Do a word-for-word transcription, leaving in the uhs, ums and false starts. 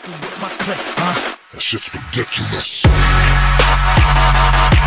fucking with my click, huh? That shit's ridiculous.